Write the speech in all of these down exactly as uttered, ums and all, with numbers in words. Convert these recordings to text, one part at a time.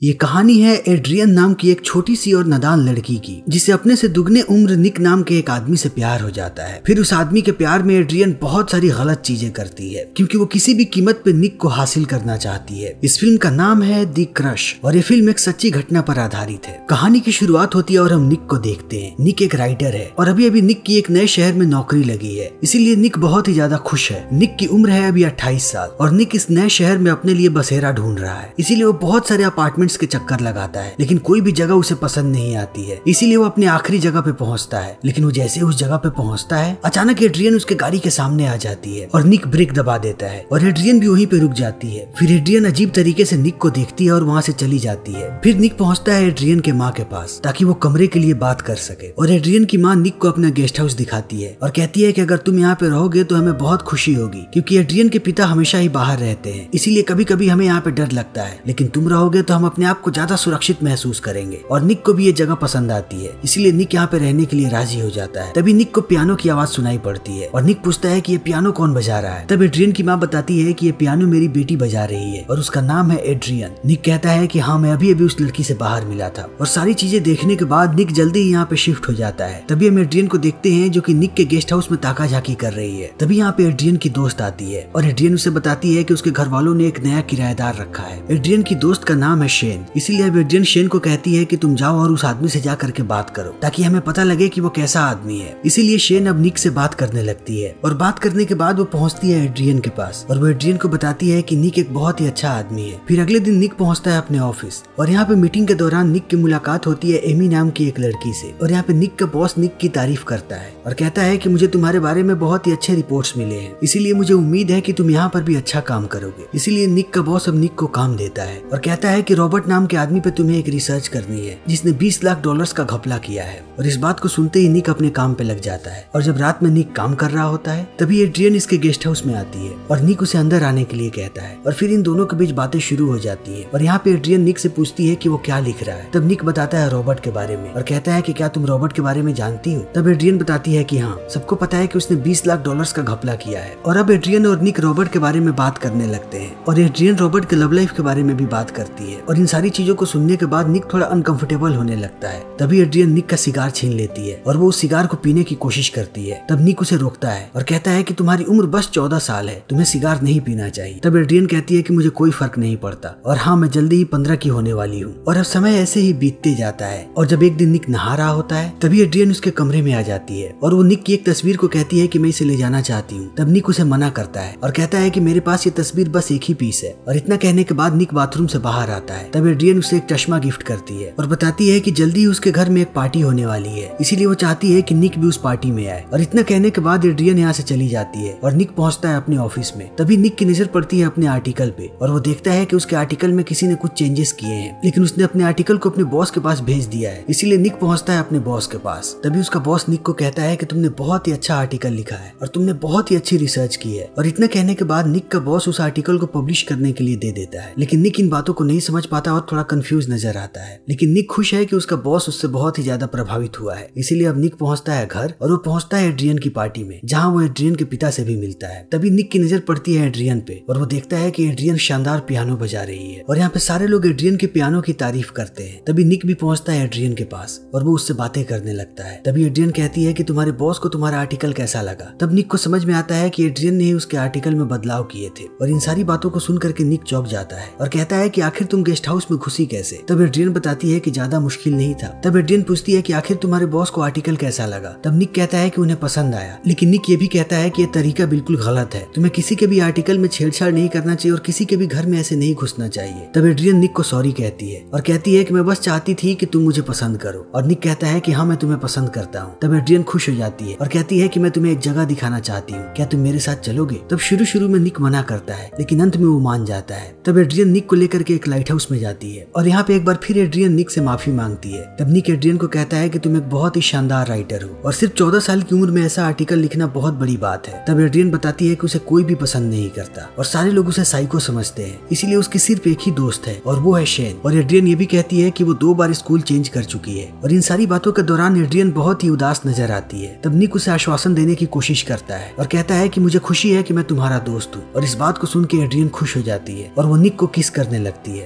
ये कहानी है एड्रियन नाम की एक छोटी सी और नादान लड़की की, जिसे अपने से दुगने उम्र निक नाम के एक आदमी से प्यार हो जाता है। फिर उस आदमी के प्यार में एड्रियन बहुत सारी गलत चीजें करती है, क्योंकि वो किसी भी कीमत पे निक को हासिल करना चाहती है। इस फिल्म का नाम है दी क्रश और ये फिल्म एक सच्ची घटना पर आधारित है। कहानी की शुरुआत होती है और हम निक को देखते हैं। निक एक राइटर है और अभी अभी निक की एक नए शहर में नौकरी लगी है, इसीलिए निक बहुत ही ज्यादा खुश है। निक की उम्र है अभी अट्ठाईस साल और निक इस नए शहर में अपने लिए बसेरा ढूंढ रहा है, इसीलिए वो बहुत सारे अपार्टमेंट्स के चक्कर लगाता है, लेकिन कोई भी जगह उसे पसंद नहीं आती है। इसीलिए वो अपने आखिरी जगह पे पहुंचता है, लेकिन वो जैसे उस जगह पे पहुंचता है अचानक एड्रियन उसके गाड़ी के सामने आ जाती है और निक ब्रेक दबा देता है और एड्रियन भी वहीं पे रुक जाती है। फिर एड्रियन अजीब तरीके से निक को देखती है और वहाँ से चली जाती है। फिर निक पहुंचता है एड्रियन के माँ के पास ताकि वो कमरे के लिए बात कर सके और एड्रियन की माँ निक को अपना गेस्ट हाउस दिखाती है और कहती है कि अगर तुम यहाँ पे रहोगे तो हमें बहुत खुशी होगी, क्योंकि एड्रियन के पिता हमेशा ही बाहर रहते हैं, इसीलिए कभी कभी हमें यहाँ पे डर लगता है, लेकिन तुम रहोगे तो हम अपने आप को ज्यादा सुरक्षित महसूस करेंगे। और निक को भी ये जगह पसंद आती है, इसीलिए निक यहाँ पे रहने के लिए राजी हो जाता है। तभी निक को पियानो की आवाज सुनाई पड़ती है और निक पूछता है कि ये पियानो कौन बजा रहा है। तब एड्रियन की माँ बताती है कि ये पियानो मेरी बेटी बजा रही है और उसका नाम है एड्रियन। निक कहता है कि हाँ, मैं अभी अभी उस लड़की से बाहर मिला था। और सारी चीजें देखने के बाद निक जल्दी ही यहाँ पे शिफ्ट हो जाता है। तभी हम एड्रियन को देखते हैं जो कि निक के गेस्ट हाउस में ताका झाकी कर रही है। तभी यहाँ पे एड्रियन की दोस्त आती है और एड्रियन उसे बताती है कि उसके घर वालों ने एक नया किराएदार रखा है। एड्रियन की दोस्त का नाम है शेन, इसीलिए अब एड्रियन शेन को कहती है कि तुम जाओ और उस आदमी से जा करके बात करो ताकि हमें पता लगे कि वो कैसा आदमी है। इसीलिए शेन अब निक से बात करने लगती है और बात करने के बाद वो पहुंचती है एड्रियन के पास और वो एड्रियन को बताती है कि निक एक बहुत ही अच्छा आदमी है। फिर अगले दिन निक पहुंचता है अपने ऑफिस और यहाँ पे मीटिंग के दौरान निक की मुलाकात होती है एमी नाम की एक लड़की से और यहाँ पे निक का बॉस निक की तारीफ करता है और कहता है कि मुझे तुम्हारे बारे में बहुत ही अच्छे रिपोर्ट्स मिले हैं, इसीलिए मुझे उम्मीद है कि तुम यहाँ पर भी अच्छा काम करोगे। इसीलिए निक का बॉस अब निक को काम देता है और कहता है कि रॉबर्ट नाम के आदमी पे तुम्हें एक रिसर्च करनी है जिसने बीस लाख डॉलर्स का घपला किया है। और इस बात को सुनते ही निक अपने काम पे लग जाता है और जब रात में निक काम कर रहा होता है तभी एड्रियन इसके गेस्ट हाउस में आती है और निक उसे अंदर आने के लिए कहता है और फिर इन दोनों के बीच बातें शुरू हो जाती है। और यहाँ पे एड्रियन निक से पूछती है कि वो क्या लिख रहा है। तब निक बताता है रॉबर्ट के बारे में और कहता है कि क्या तुम रॉबर्ट के बारे में जानती हो। तब एड्रियन बताती है कि हाँ, सबको पता है कि उसने बीस लाख डॉलर्स का घपला किया है। और अब एड्रियन और निक रॉबर्ट के बारे में बात करने लगते हैं और एड्रियन रॉबर्ट के लव लाइफ के बारे में भी बात करती है। और इन सारी चीजों को सुनने के बाद निक थोड़ा अनकंफर्टेबल होने लगता है। तभी एड्रियन निक का सिगार छीन लेती है और वो उस सिगार को पीने की कोशिश करती है। तब निक उसे रोकता है और कहता है कि तुम्हारी उम्र बस चौदह साल है, तुम्हें सिगार नहीं पीना चाहिए। तब एड्रियन कहती है कि मुझे कोई फर्क नहीं पड़ता और हाँ, मैं जल्दी ही पंद्रह की होने वाली हूँ। और अब समय ऐसे ही बीतते जाता है और जब एक दिन निक नहा रहा होता है तभी एड्रियन उसके कमरे में आ जाती है और वो निक की एक तस्वीर को कहती है कि मैं इसे ले जाना चाहती हूँ। तब निक उसे मना करता है और कहता है कि मेरे पास ये तस्वीर बस एक ही पीस है। और इतना कहने के बाद निक बाथरूम से बाहर आता है। तब एड्रियन उसे एक चश्मा गिफ्ट करती है और बताती है कि जल्दी ही उसके घर में एक पार्टी होने वाली है, इसीलिए वो चाहती है कि निक भी उस पार्टी में आए। और इतना कहने के बाद एड्रियन यहाँ से चली जाती है और निक पहुंचता है अपने ऑफिस में। तभी निक की नजर पड़ती है अपने आर्टिकल पे और वो देखता है कि उसके आर्टिकल में किसी ने कुछ चेंजेस किए हैं, लेकिन उसने अपने आर्टिकल को अपने बॉस के पास भेज दिया है। इसीलिए निक पहुंचता है अपने बॉस के पास। तभी उसका बॉस निक को कहता है कि तुमने बहुत ही अच्छा आर्टिकल लिखा है और तुमने बहुत ही अच्छी रिसर्च की है। और इतना कहने के बाद निक का बॉस उस आर्टिकल को पब्लिश करने के लिए दे देता है, लेकिन निक इन बातों को नहीं समझ पाता और थोड़ा कंफ्यूज नजर आता है। लेकिन निक खुश है कि उसका बॉस उससे बहुत ही ज्यादा प्रभावित हुआ है। इसीलिए अब निक पहुंचता है घर और वो पहुंचता है एड्रियन की पार्टी में, जहां वो एड्रियन के पिता से भी मिलता है। तभी निक की नजर पड़ती है एड्रियन पे और वो देखता है कि एड्रियन शानदार पियानो बजा रही है और यहाँ पे सारे लोग एड्रियन के पियानो की तारीफ करते हैं। तभी निक भी पहुंचता है एड्रियन के पास और वो उससे बातें करने लगता है। तभी एड्रियन कहती है कि तुम्हारे बॉस को तुम्हारा आर्टिकल कैसा लगा। तब निक को समझ में आता है कि एड्रियन ने उसके आर्टिकल में बदलाव किए थे और इन सारी बातों को सुन करके निक चौंक जाता है और कहता है कि आखिर तुम गेस्ट हाउस में घुसी कैसे। तब एड्रियन बताती है कि ज्यादा मुश्किल नहीं था। तब एड्रियन पूछती है कि आखिर तुम्हारे बॉस को आर्टिकल कैसा लगा। तब निक कहता है कि उन्हें पसंद आया, लेकिन निक ये भी कहता है कि ये तरीका बिल्कुल गलत है, तुम्हें किसी के भी आर्टिकल में छेड़छाड़ नहीं करना चाहिए और किसी के भी घर में ऐसे नहीं घुसना चाहिए। तब एड्रियन निक को सॉरी कहती है और कहती है कि मैं बस चाहती थी कि तुम मुझे पसंद करो। और निक कहता है कि हाँ, मैं तुम्हें पसंद करता हूँ। तब एड्रियन खुश हो जाती है और कहती है कि मैं तुम्हें एक जगह दिखाना चाहती हूँ, क्या तुम मेरे साथ चलोगे। तब शुरू शुरू में निक मना करता है, लेकिन अंत में वो मान जाता है। तब एड्रियन निक को लेकर के एक लाइट हाउस में जाती है और यहाँ पे एक बार फिर एड्रियन निक से माफी मांगती है। तब निक एड्रियन को कहता है कि तुम एक बहुत ही शानदार राइटर हो और सिर्फ चौदह साल की उम्र में ऐसा आर्टिकल लिखना बहुत बड़ी बात है। तब एड्रियन बताती है कि उसे कोई भी पसंद नहीं करता और सारे लोग उसे साइको समझते हैं, इसीलिए उसकी सिर्फ एक ही दोस्त है और वो है शेन। और एड्रियन ये भी कहती है कि वो दो बार स्कूल चेंज कर चुकी है। और इन सारी बातों के दौरान एड्रियन बहुत ही उदास नजर आती है। तब निक उसे आश्वासन देने की कोशिश करता है और कहता है कि मुझे खुशी है कि मैं तुम्हारा दोस्त हूँ। और इस बात को सुन के एड्रियन खुश हो जाती है और वो निक को किस करने लगती है, लेकिन निक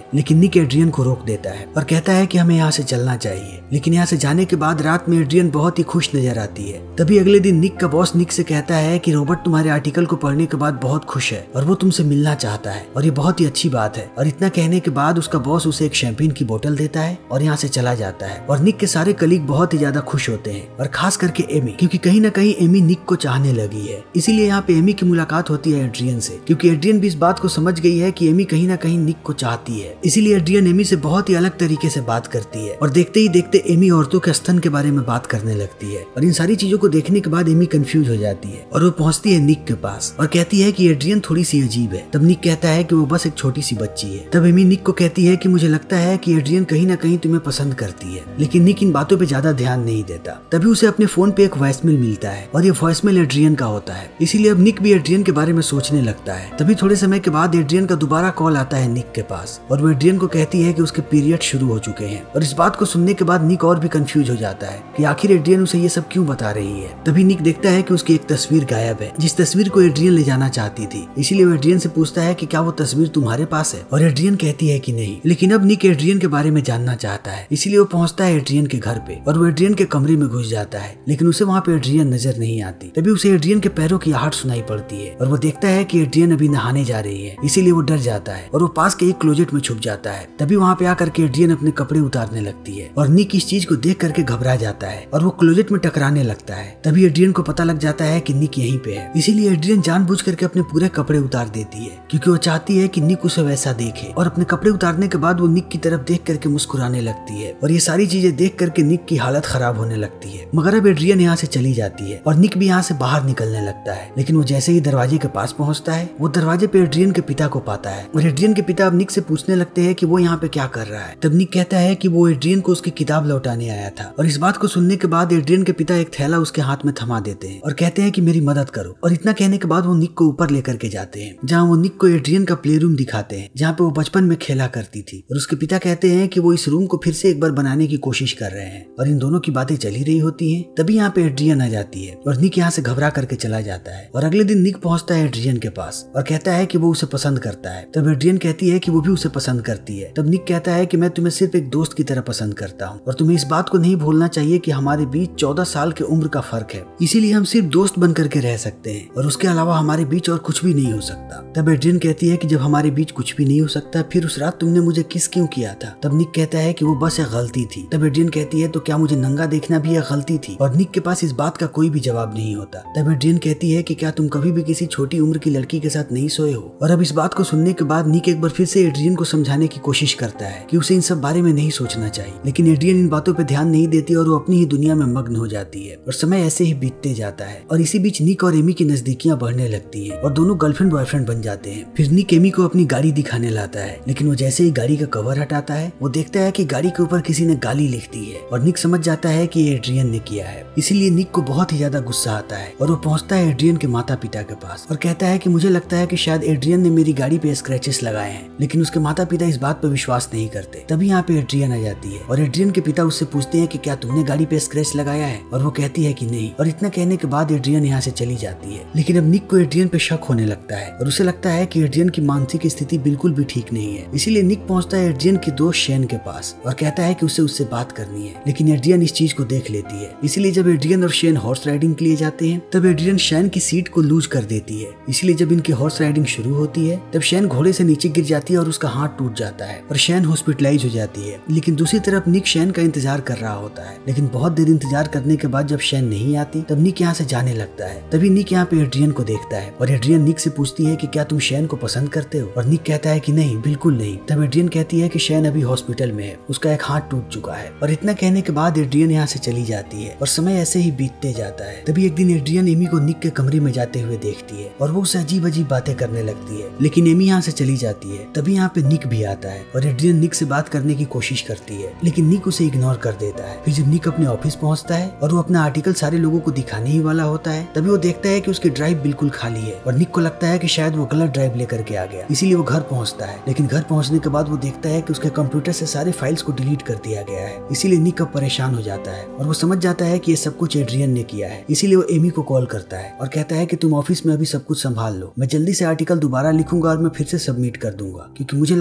निक एड्रियन को रोक देता है और कहता है कि हमें यहाँ से चलना चाहिए। लेकिन यहाँ से जाने के बाद रात में एड्रियन बहुत ही खुश नजर आती है। तभी अगले दिन निक का बॉस निक से कहता है कि रॉबर्ट तुम्हारे आर्टिकल को पढ़ने के बाद बहुत खुश है और वो तुमसे मिलना चाहता है और ये बहुत ही अच्छी बात है। और इतना कहने के बाद उसका बॉस उसे एक शैंपेन की बोतल देता है और यहाँ से चला जाता है। और निक के सारे कलीग बहुत ही ज्यादा खुश होते हैं और खास करके एमी, क्योंकि कहीं ना कहीं एमी निक को चाहने लगी है। इसीलिए यहाँ पे एमी की मुलाकात होती है एड्रियन से, क्योंकि एड्रियन भी इस बात को समझ गई है कि एमी कहीं ना कहीं निक को चाहती है। इसीलिए एड्रियन एमी से बहुत ही अलग तरीके से बात करती है और देखते ही देखते एमी औरतों के स्तन के बारे में बात करने लगती है। और इन सारी चीजों को देखने के बाद एमी कंफ्यूज हो जाती है और वो पहुंचती है निक के पास और कहती है कि एड्रियन थोड़ी सी अजीब है। तब निक कहता है कि वो बस एक छोटी सी बच्ची है। तब एमी निक को कहती है कि मुझे लगता है कि एड्रियन कहीं ना कहीं तुम्हें पसंद करती है। लेकिन निक इन बातों पे ज्यादा ध्यान नहीं देता। तभी उसे अपने फोन पे एक वॉइसमेल मिलता है और ये वॉइसमेल एड्रियन का होता है। इसीलिए अब निक भी एड्रियन के बारे में सोचने लगता है। तभी थोड़े समय के बाद एड्रियन का दोबारा कॉल आता है निक के पास और वो एड्रियन को कहती है कि उसके पीरियड शुरू हो चुके हैं। और इस बात को सुनने के बाद निक और भी कंफ्यूज हो जाता है कि आखिर एड्रियन उसे ये सब क्यों बता रही है। तभी निक देखता है कि उसकी एक तस्वीर गायब है, जिस तस्वीर को एड्रियन ले जाना चाहती थी। इसीलिए वो एड्रियन से पूछता है कि क्या वो तस्वीर तुम्हारे पास है, और एड्रियन कहती है कि नहीं। लेकिन अब निक एड्रियन के बारे में जानना चाहता है, इसीलिए वो पहुंचता है एड्रियन के घर पे और वो एड्रियन के कमरे में घुस जाता है। लेकिन उसे वहाँ पे एड्रियन नजर नहीं आती। तभी उसे एड्रियन के पैरों की आहट सुनाई पड़ती है और वो देखता है कि एड्रियन अभी नहाने जा रही है। इसीलिए वो डर जाता है और वो पास के एक क्लोजेट में छुप जाता है। तभी वहाँ पे आकर के एड्रियन अपने कपड़े उतारने लगती है और निक इस चीज को देख करके घबरा जाता है और वो क्लोजेट में टकराने लगता है। तभी एड्रियन को पता लग जाता है कि निक यहीं पे है। इसीलिए एड्रियन जानबूझ करके अपने पूरे कपड़े उतार देती है, क्योंकि वो चाहती है कि निक उसे वैसा देखे। और अपने कपड़े उतारने के बाद वो निक की तरफ देख करके मुस्कुराने लगती है और ये सारी चीजें देख करके निक की हालत खराब होने लगती है। मगर अब एड्रियन यहाँ से चली जाती है और निक भी यहाँ से बाहर निकलने लगता है। लेकिन वो जैसे ही दरवाजे के पास पहुंचता है, वो दरवाजे पे एड्रियन के पिता को पाता है और एड्रियन के पिता अब निक से पूछने लगते हैं कि वो यहाँ पे क्या कर रहा है। तब निक कहता है कि वो एड्रियन को उसकी किताब लौटाने आया था। और इस बात को सुनने के बाद एड्रियन के पिता एक थैला उसके हाथ में थमा देते हैं और कहते हैं कि मेरी मदद करो। और इतना कहने के बाद वो निक को ऊपर लेकर के जाते हैं, जहाँ वो निक को एड्रियन का प्ले रूम दिखाते हैं, जहाँ पे वो बचपन में खेला करती थी। और उसके पिता कहते हैं कि वो इस रूम को फिर से एक बार बनाने की कोशिश कर रहे हैं। और इन दोनों की बातें चली रही होती हैं। तभी यहाँ पे एड्रियन आ जाती है और निक यहाँ से घबरा करके चला जाता है। और अगले दिन निक पहुंचता है एड्रियन के पास और कहता है कि वो उसे पसंद करता है। तब एड्रियन कहती है कि वो भी उसे पसंद करती है। तब निक कहता है कि मैं तुम्हें सिर्फ एक दोस्त की तरह पसंद करता हूँ और तुम्हें इस बात को नहीं भूलना चाहिए कि हमारे बीच चौदह साल के उम्र का फर्क है, इसीलिए हम सिर्फ दोस्त बन करके रह सकते हैं और उसके अलावा हमारे बीच और कुछ भी नहीं हो सकता। तब एड्रियन कहती है कि जब हमारे बीच कुछ भी नहीं हो सकता, फिर उस रात तुमने मुझे किस क्यों किया था। तब निक कहता है कि वो बस एक गलती थी। तब एड्रियन कहती है तो क्या मुझे नंगा देखना भी एक गलती थी। और निक के पास इस बात का कोई भी जवाब नहीं होता। तब एड्रियन कहती है कि क्या तुम कभी भी किसी छोटी उम्र की लड़की के साथ नहीं सोए हो। और अब इस बात को सुनने के बाद निक एक बार फिर से एड्रियन को समझाने की कोशिश करता है कि उसे इन सब बारे में नहीं सोचना चाहिए। लेकिन एड्रियन इन बातों पे ध्यान नहीं देती और वो अपनी ही दुनिया में मग्न हो जाती है और समय ऐसे ही बीतते जाता है। और इसी बीच निक और एमी की नजदीकियां बढ़ने लगती है और दोनों गर्लफ्रेंड बॉयफ्रेंड बन जाते हैं। फिर निक एमी को अपनी गाड़ी दिखाने लाता है, लेकिन वो जैसे ही गाड़ी का कवर हटाता है, वो देखता है कि गाड़ी के ऊपर किसी ने गाली लिख दी है और निक समझ जाता है कि ये एड्रियन ने किया है। इसीलिए निक को बहुत ही ज्यादा गुस्सा आता है और वो पहुंचता है एड्रियन के माता पिता के पास और कहता है कि मुझे लगता है कि शायद एड्रियन ने मेरी गाड़ी पे स्क्रैचेस लगाए हैं। लेकिन उसके माता पिता इस बात पे विश्वास नहीं करते। तभी यहाँ पे एड्रियन आ जाती है और एड्रियन के पिता उससे पूछते हैं कि क्या तुमने गाड़ी पे स्क्रैच लगाया है, और वो कहती है कि नहीं। और इतना कहने के बाद एड्रियन यहाँ से चली जाती है। लेकिन अब निक को एड्रियन पे शक होने लगता है और उसे लगता है कि एड्रियन की मानसिक स्थिति बिल्कुल भी ठीक नहीं है। इसीलिए निक पहुंचता है एड्रियन के दोस्त शैन के पास और कहता है कि उसे उससे बात करनी है। लेकिन एड्रियन इस चीज को देख लेती है। इसीलिए जब एड्रियन और शैन हॉर्स राइडिंग के लिए जाते हैं, तब एड्रियन शैन की सीट को लूज कर देती है। इसलिए जब इनकी हॉर्स राइडिंग शुरू होती है, तब शैन घोड़े से नीचे गिर जाती है और उसका हाथ टूट जाता है और शैन हॉस्पिटलाइज हो जाती है। लेकिन दूसरी तरफ निक शैन का इंतजार कर रहा होता है। लेकिन बहुत देर इंतजार करने के बाद जब शैन नहीं आती, तब निक यहाँ से जाने लगता है। तभी निक यहाँ पे एड्रियन को देखता है और एड्रियन निक से पूछती है कि क्या तुम शैन को पसंद करते हो। और निक कहता है कि नहीं, बिल्कुल नहीं। तब एड्रियन कहती है कि शैन अभी हॉस्पिटल में है, उसका एक हाथ टूट चुका है। और इतना कहने के बाद एड्रियन यहाँ से चली जाती है और समय ऐसे ही बीतते जाता है। तभी एक दिन एड्रियन एमी को निक के कमरे में जाते हुए देखती है और वो उससे अजीब अजीब बातें करने लगती है। लेकिन एमी यहाँ से चली जाती है। तभी यहाँ पे निक भी आता है और एड्रियन निक से बात करने की कोशिश करती है, लेकिन निक उसे इग्नोर कर देता है। फिर जब निक अपने ऑफिस पहुंचता है और वो अपना आर्टिकल सारे लोगों को दिखाने ही वाला होता है, तभी वो देखता है कि उसकी ड्राइव बिल्कुल खाली है और निक को लगता है कि शायद वो गलत ड्राइव लेकर के आ गया। इसीलिए वो घर पहुंचता है। लेकिन घर पहुंचने के बाद वो देखता है कि उसके कंप्यूटर से सारे फाइल्स को डिलीट कर दिया गया है। इसीलिए निक अब परेशान हो जाता है और वो समझ जाता है कि ये सब कुछ एड्रियन ने किया है। इसीलिए वो एमी को कॉल करता है और कहता है कि तुम ऑफिस में अभी सब कुछ संभाल लो, मैं जल्दी से आर्टिकल दोबारा लिखूंगा और मैं फिर से सबमिट कर दूंगा, क्योंकि मुझे लगता है कि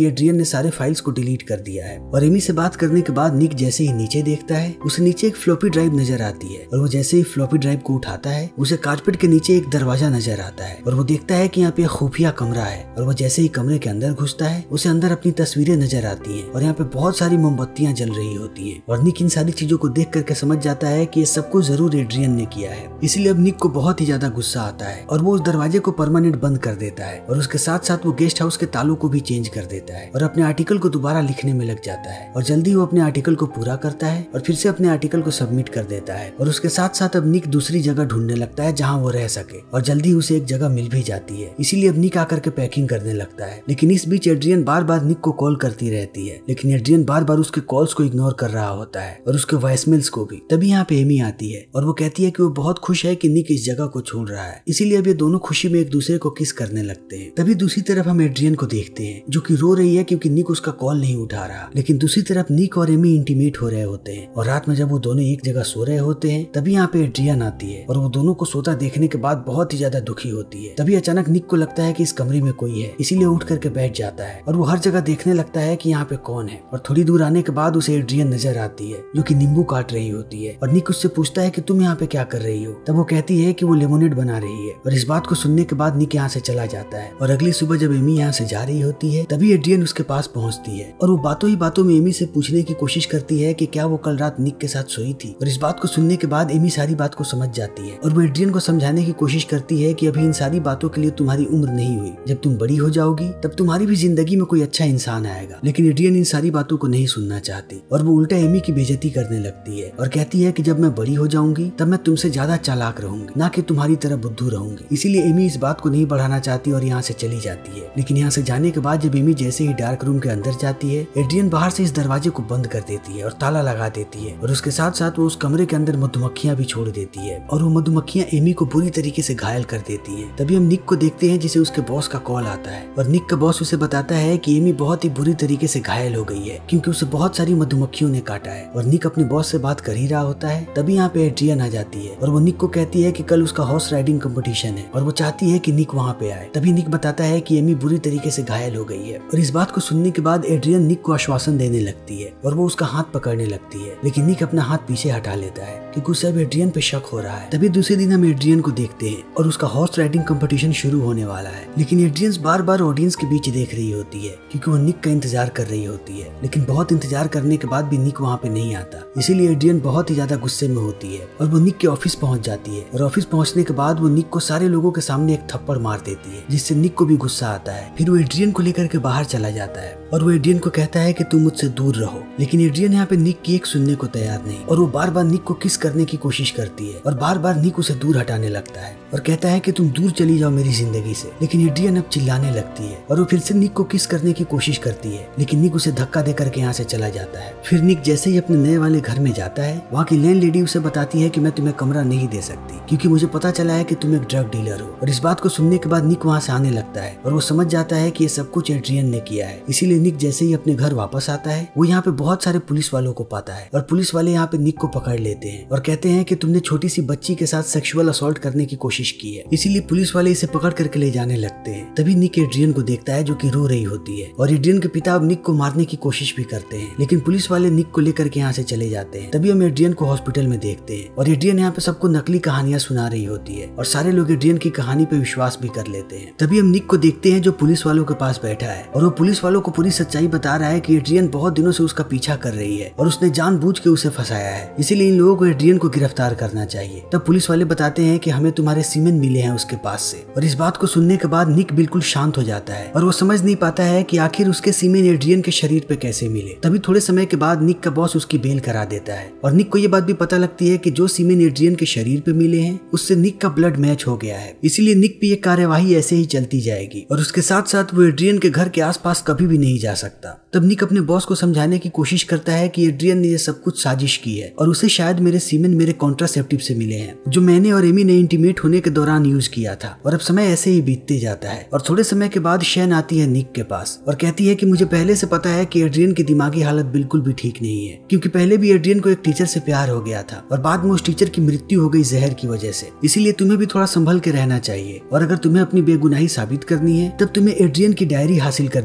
कि एड्रियन ने सारे फाइल्स को डिलीट कर दिया है। और एमी से बात करने के बाद निक जैसे ही नीचे देखता है उसे नीचे एक फ्लॉपी ड्राइव नजर आती है और वो जैसे ही फ्लॉपी ड्राइव को उठाता है उसे कारपेट के नीचे एक दरवाजा नजर आता है और वो देखता है कि यहाँ पे खुफिया कमरा है। और वो जैसे ही कमरे के अंदर घुसता है उसे अंदर अपनी तस्वीरें नजर आती हैं और यहाँ पे बहुत सारी मोमबत्तियां जल रही होती हैं। और निक इन सारी चीजों को देख करके समझ जाता है कि ये सब कुछ जरूर एड्रियन ने किया है। इसीलिए अब निक को बहुत ही ज्यादा गुस्सा आता है और वो उस दरवाजे को परमानेंट बंद कर देता है और उसके साथ साथ वो गेस्ट हाउस के तालों को भी चेंज कर देता है और अपने आर्टिकल को दोबारा लिखने में लग जाता है। और जल्दी वो अपने आर्टिकल को पूरा करता है और फिर से अपने आर्टिकल को सबमिट कर देता है। और उसके साथ साथ अब निक दूसरी जगह ढूंढने लगता है जहाँ वो रह सके और जल्दी उसे एक जगह मिल भी जाती है। इसीलिए अब निक आकर के पैकिंग करने लगता है। लेकिन इस बीच एड्रियन बार बार निक को कॉल करती रहती है लेकिन एड्रियन बार बार उसके कॉल्स को इग्नोर कर रहा होता है और उसके वॉइसमेल्स को भी। तभी यहाँ पे एमी आती है और वो कहती है कि वो बहुत खुश है कि निक इस जगह को छोड़ रहा है, इसीलिए अब ये दोनों खुशी में एक दूसरे को किस करने लगते हैं। तभी दूसरी तरफ हम एड्रियन को देखते हैं जो कि रो रही है क्योंकि निक उसका कॉल नहीं उठा रहा। लेकिन दूसरी तरफ निक और एमी इंटीमेट हो रहे होते हैं और रात में जब वो दोनों एक जगह सो रहे होते हैं तभी यहाँ पे एड्रियन आती है और वो दोनों को सोता देखने के बाद बहुत ही ज्यादा दुखी होती है। तभी अचानक निक को लगता है कि इस कमरे में कोई है, इसीलिए उठ करके बैठ जाता है और वो हर जगह देखने लगता है कि यहाँ पे कौन है। और थोड़ी दूर आने के बाद उसे एड्रियन नजर आती है जो कि नींबू काट रही होती है और निक उससे पूछता है कि तुम यहाँ पे क्या कर रही हो। तब वो कहती है कि वो लेमोनेड बना रही है और इस बात को सुनने के बाद निक यहाँ से चला जाता है। और अगली सुबह जब एमी यहाँ से जा रही होती है तभी एड्रियन उसके पास पहुंचती है और वो बातों ही बातों में एमी से पूछने की कोशिश करती है कि क्या वो कल रात निक के साथ सोई थी। और इस बात को सुनने के बाद एमी सारी बात को समझ जाती है और वो एड्रियन को समझाने की कोशिश करती है कि अभी इन सारी बातों के लिए तुम्हारी उम्र नहीं हुई, जब तुम बड़ी हो जाओगी तब तुम्हारी भी जिंदगी में कोई अच्छा इंसान आएगा। लेकिन एड्रियन इन सारी बातों को नहीं सुनना चाहती और वो उल्टा एमी की बेइज्जती करने लगती है और कहती है कि जब मैं बड़ी हो जाऊंगी तब मैं तुमसे ज्यादा चालाक रहूंगी, ना कि तुम्हारी तरह बुद्धू रहूंगी। इसीलिए एमी इस बात को नहीं बढ़ाना चाहती और यहाँ से चली जाती है। लेकिन यहाँ से जाने के बाद जब एमी जैसे ही डार्क रूम के अंदर जाती है एड्रियन बाहर से इस दरवाजे को बंद कर देती है और ताला लगा देती है और उसके साथ साथ वो उस कमरे के अंदर मधुमक्खियां भी छोड़ देती है और वो मधुमक्खियां एमी को बुरी तरीके से घायल कर देती है। तभी हम निक को देखते हैं जिसे उसके बॉस का कॉल आता है और निक का बॉस उसे बताता है कि एमी बहुत ही बुरी तरीके से घायल हो गई है क्योंकि उसे बहुत सारी मधुमक्खियों ने काटा है। और निक अपने बॉस से बात कर ही रहा होता है तभी यहाँ पे एड्रियन आ जाती है और वो निक को कहती है कि कल उसका हॉर्स राइडिंग कंपटीशन है और वो चाहती है कि निक वहाँ पे आए। तभी निक बताता है कि एमी बुरी तरीके से घायल हो गई है और इस बात को सुनने के बाद एड्रियन निक को आश्वासन देने लगती है और वो उसका हाथ पकड़ने लगती है। लेकिन निक अपना हाथ पीछे हटा लेता है क्योंकि उसे अब एड्रियन पे शक हो रहा है। तभी दूसरे दिन हम एड्रियन को देखते हैं और उसका हॉर्स राइडिंग कंपटीशन शुरू होने वाला है। लेकिन एड्रियन बार बार ऑडियंस के बीच देख रही होती है क्योंकि वो निक का इंतजार कर रही होती है। लेकिन बहुत इंतजार करने के बाद भी निक वहाँ पे नहीं आता, इसीलिए एड्रियन बहुत ही ज्यादा गुस्से में होती है और वो निक के ऑफिस पहुंच जाती है। और ऑफिस पहुंचने के बाद वो निक को सारे लोगों के सामने एक थप्पड़ मार देती है जिससे निक को भी गुस्सा आता है। फिर वो एड्रियन को लेकर के बाहर चला जाता है और वो एड्रियन को कहता है कि तुम मुझसे दूर रहो। लेकिन एड्रियन यहाँ पे निक की एक सुनने को तैयार नहीं और वो बार बार निक को किस करने की कोशिश करती है और बार बार निक उसे दूर हटाने लगता है और कहता है कि तुम दूर चली जाओ मेरी जिंदगी से। लेकिन एड्रियन अब चिल्लाने लगती है और वो फिर से निक को किस करने की कोशिश करती है लेकिन निक उसे धक्का देकर के यहाँ से चला जाता है। फिर निक जैसे ही अपने नए वाले घर में जाता है वहाँ की लैंड लेडी उसे बताती है कि मैं तुम्हें कमरा नहीं दे सकती क्योंकि मुझे पता चला है कि तुम एक ड्रग डीलर हो। और इस बात को सुनने के बाद निक वहाँ से आने लगता है और वो समझ जाता है कि ये सब कुछ एड्रियन ने किया है। इसीलिए निक जैसे ही अपने घर वापस आता है वो यहाँ पे बहुत सारे पुलिस वालों को पाता है और पुलिस वाले यहाँ पे निक को पकड़ लेते हैं और कहते हैं कि तुमने छोटी सी बच्ची के साथ सेक्सुअल असॉल्ट करने की कोशिश की है, इसीलिए पुलिस वाले इसे पकड़ करके ले जाने लगते हैं। तभी निक एड्रियन को देखता है जो कि रो रही होती है और एड्रियन के पिता अब निक को मारने की कोशिश भी करते हैं लेकिन पुलिस वाले निक को लेकर के यहाँ से चले जाते हैं। तभी हम एड्रियन को हॉस्पिटल में देखते हैं और एड्रियन यहाँ पे सबको नकली कहानियां सुना रही होती है और सारे लोग एड्रियन की कहानी पे विश्वास भी कर लेते हैं। तभी हम निक को देखते हैं जो पुलिस वालों के पास बैठा है और वो पुलिस वालों को पूरी सच्चाई बता रहा है कि एड्रियन बहुत दिनों से उसका पीछा कर रही है और उसने जानबूझ के उसे फंसाया है, इसीलिए इन लोगों को एड्रियन को गिरफ्तार करना चाहिए। तब पुलिस वाले बताते हैं कि हमें तुम्हारे सीमेन मिले हैं उसके पास से। और इस बात को सुनने के बाद निक बिल्कुल शांत हो जाता है और वो समझ नहीं पाता है कि आखिर उसके सीमेन एड्रियन के शरीर पे कैसे मिले। तभी थोड़े समय के बाद निक का बॉस उसकी बेल करा देता है और निक को ये बात भी पता लगती है कि जो सीमेन एड्रियन के शरीर पे मिले हैं उससे निक का ब्लड मैच हो गया है, इसीलिए निक पे ये कार्यवाही ऐसे ही चलती जाएगी और उसके साथ साथ वो एड्रियन के घर के आसपास कभी भी नहीं जा सकता। तब निक अपने बॉस को समझाने की कोशिश करता है कि एड्रियन ने ये सब कुछ साजिश की है और उसे शायद मेरे सीमेन मेरे कॉन्ट्रासेप्टिव से मिले हैं जो मैंने और एमी ने इंटीमेट होने के दौरान यूज किया था। और अब समय ऐसे ही बीतते जाता है और थोड़े समय के बाद शैन आती है निक के पास और कहती है कि मुझे पहले से पता है कि एड्रियन की दिमागी हालत बिल्कुल भी ठीक नहीं है क्योंकि पहले भी एड्रियन को एक टीचर से प्यार हो गया था और बाद में उस टीचर की मृत्यु हो गई जहर की वजह से, इसीलिए तुम्हें भी थोड़ा संभल के रहना चाहिए और अगर तुम्हें अपनी बेगुनाही साबित करनी है तब तुम्हें एड्रियन की डायरी हासिल करनी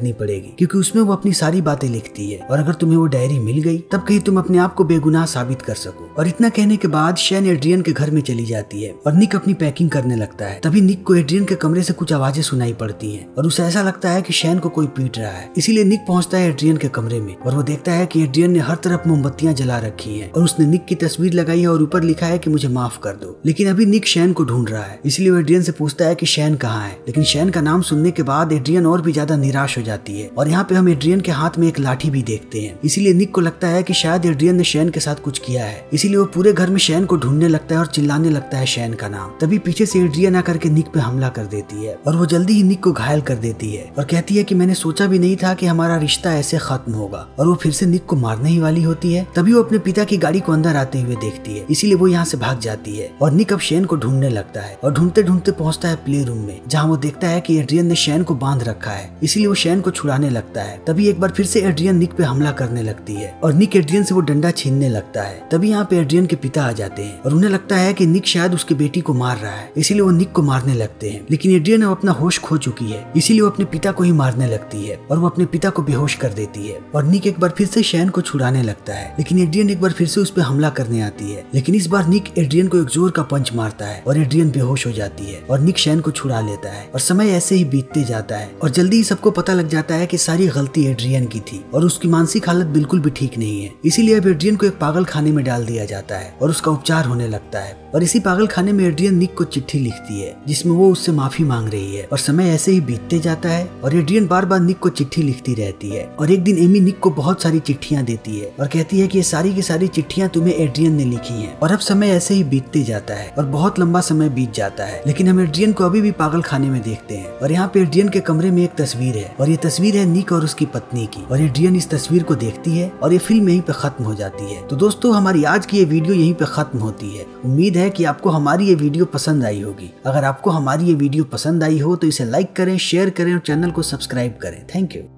करनी पड़ेगी, क्योंकि उसमें वो अपनी सारी बातें लिखती है और अगर तुम्हें वो डायरी मिल गई तब कहीं तुम अपने आप को बेगुनाह साबित कर सको। और इतना कहने के बाद शैन एड्रियन के घर में चली जाती है और निक अपनी पैकिंग करने लगता है। तभी निक को एड्रियन के कमरे से कुछ आवाजें सुनाई पड़ती हैं और उसे ऐसा लगता है कि शैन को कोई पीट रहा है। इसीलिए निक पहुंचता है एड्रियन के कमरे में और वो देखता है कि एड्रियन ने हर तरफ मोमबत्तियां जला रखी हैं और उसने निक की तस्वीर लगाई है और ऊपर लिखा है कि मुझे माफ कर दो। लेकिन अभी निक शैन को ढूंढ रहा है, इसलिए वो एड्रियन से पूछता है कि शैन कहाँ है। लेकिन शैन का नाम सुनने के बाद एड्रियन और भी ज्यादा निराश हो जाती है और यहाँ पे हम एड्रियन के हाथ में एक लाठी भी देखते हैं। इसीलिए निक को लगता है कि शायद एड्रियन ने शैन के साथ कुछ किया है, इसीलिए वो पूरे घर में शैन को ढूंढने लगता है और चिल्लाने लगता है शैन का नाम। तभी पीछे से एड्रियन आकर के निक पे हमला कर देती है और वो जल्दी ही निक को घायल कर देती है और कहती है कि मैंने सोचा भी नहीं था कि हमारा रिश्ता ऐसे खत्म होगा, और वो फिर से निक को मारने ही वाली होती है। तभी वो अपने पिता की गाड़ी को अंदर आते हुए देखती है, इसीलिए वो यहाँ से भाग जाती है और निक अब शैन को ढूंढने लगता है और ढूंढते ढूंढते पहुंचता है प्ले रूम में, जहाँ वो देखता है कि एड्रियन ने शैन को बांध रखा है, इसीलिए वो शैन को छुड़ाने लगता है। तभी एक बार फिर से एड्रियन निक पे हमला करने लगती है और निक एड्रियन से वो डंडा छीनने लगता है। तभी यहाँ पे एड्रियन के पिता आ जाते हैं और उन्हें लगता है कि निक शायद उसकी बेटी को मार रहा है, इसीलिए वो निक को मारने लगते हैं। लेकिन एड्रियन अब अपना होश खो चुकी है, इसीलिए वो अपने पिता को ही मारने लगती है और वो अपने पिता को बेहोश कर देती है और निक एक बार फिर से शैन को छुड़ाने लगता है। लेकिन एड्रियन एक बार फिर से उस पर हमला करने आती है, लेकिन इस बार निक एड्रियन को एक जोर का पंच मारता है और एड्रियन बेहोश हो जाती है और निक शैन को छुड़ा लेता है और समय ऐसे ही बीतते जाता है और जल्दी ही सबको पता लग जाता है कि सारी गलती एड्रियन की थी और उसकी मानसिक हालत बिल्कुल भी ठीक नहीं है। इसीलिए अब एड्रियन को एक पागल खाने में डाल दिया जाता है और उसका उपचार होने लगता है और इसी पागल खाने में एड्रियन निक को चिट्ठी लिखती है जिसमें वो उससे माफी मांग रही है और समय ऐसे ही बीतते जाता है और एड्रियन बार बार निक को चिट्ठी लिखती रहती है और एक दिन एमी निक को बहुत सारी चिट्ठियां देती है और कहती है कि ये सारी की सारी चिट्ठियां तुम्हें एड्रियन ने लिखी हैं। और अब समय ऐसे ही बीतते जाता है और बहुत लंबा समय बीत जाता है, लेकिन हम एड्रियन को अभी भी पागल खाने में देखते हैं और यहाँ पे एड्रियन के कमरे में एक तस्वीर है और ये तस्वीर है निक और उसकी पत्नी की और एड्रियन इस तस्वीर को देखती है और ये फिल्म यहीं पे खत्म हो जाती है। तो दोस्तों, हमारी आज की ये वीडियो यहीं पे खत्म होती है। उम्मीद है कि आपको हमारी ये वीडियो पसंद आई होगी। अगर आपको हमारी ये वीडियो पसंद आई हो तो इसे लाइक करें, शेयर करें और चैनल को सब्सक्राइब करें। Thank you.